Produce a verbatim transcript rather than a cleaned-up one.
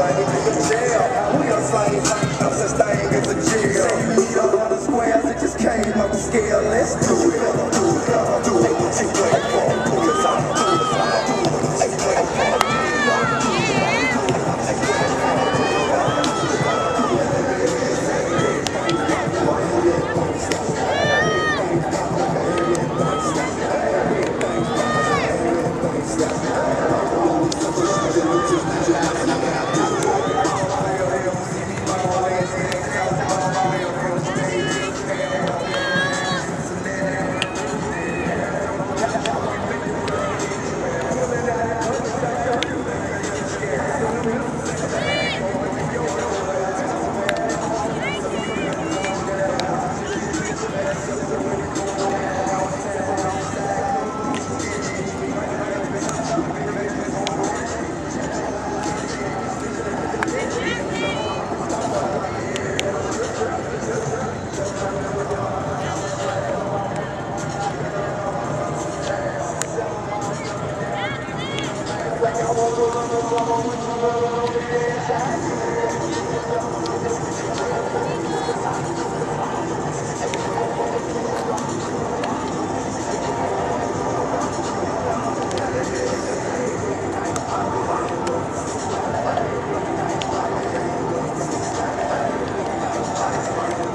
thing in jail. We are same, no such thing as a jail. Say you need a hundred squares, it just came up the scale. Let's do it, do it, do it, do it. What you wait for? Cause I'm doing it, I'm doing it. Hey, wait for it.